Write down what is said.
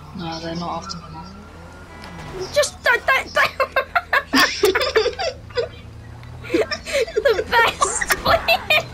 No, they're not after me now. Just don't. The best, please.